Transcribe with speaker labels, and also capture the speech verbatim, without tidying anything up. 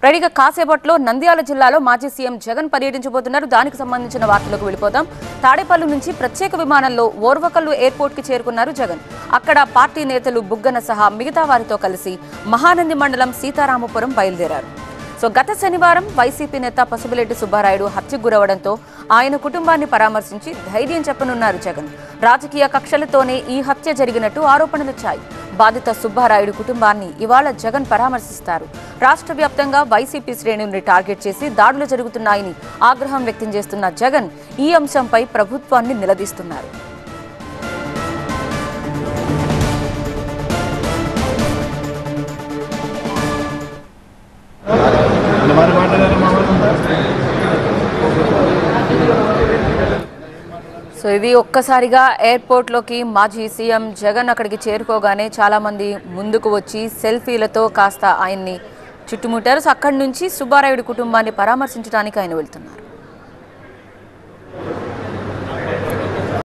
Speaker 1: రెడీగా కాసేపట్లో నంద్యాల జిల్లాలో మాజీ సీఎం జగన్ పర్యటించబోతున్నారు. దానికి సంబంధించిన వార్తలకు వెళ్ళిపోతాం. తాడేపల్లి నుంచి ప్రత్యేక విమానంలో ఓర్వకల్లు ఎయిర్పోర్ట్ కి చేరుకున్నారు జగన్. అక్కడ పార్టీ నేతలు బుగ్గన సహా మిగతా వారితో కలిసి మహానంది మండలం సీతారామపురం బయలుదేరారు. సో గత శనివారం వైసీపీ నేత పసుపులెడ్డి సుబ్బారాయుడు హత్యకు గురవడంతో ఆయన కుటుంబాన్ని పరామర్శించి ధైర్యం చెప్పనున్నారు జగన్. రాజకీయ కక్షలతోనే ఈ హత్య జరిగినట్టు ఆరోపణలొచ్చాయి. బాధిత సుబ్బారాయుడు కుటుంబాన్ని ఇవాళ జగన్ పరామర్శిస్తారు. రాష్ట్ర వ్యాప్తంగా వైసీపీ శ్రేణుల్ని టార్గెట్ చేసి దాడులు జరుగుతున్నాయని ఆగ్రహం వ్యక్తం చేస్తున్న జగన్ ఈ అంశంపై ప్రభుత్వాన్ని నిలదీస్తున్నారు. సో ఇది ఒక్కసారిగా ఎయిర్పోర్ట్లోకి మాజీ సీఎం జగన్ అక్కడికి చేరుకోగానే చాలామంది ముందుకు వచ్చి సెల్ఫీలతో కాస్త ఆయన్ని చుట్టుముట్టారు. సో అక్కడి నుంచి సుబ్బారాయుడు కుటుంబాన్ని పరామర్శించడానికి ఆయన వెళ్తున్నారు.